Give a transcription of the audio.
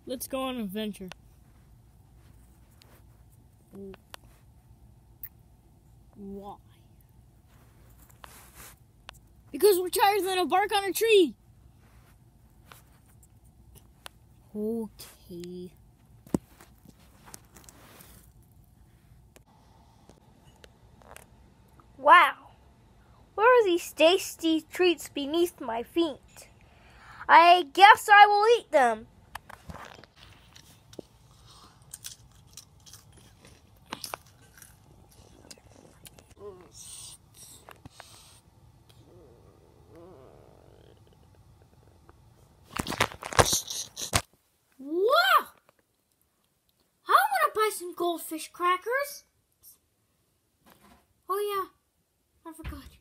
Let's go on an adventure. Why? Because we're tired than a bark on a tree. Okay. Wow, what are these tasty treats beneath my feet? I guess I will eat them. Wow! I want to buy some goldfish crackers. Oh yeah, I forgot.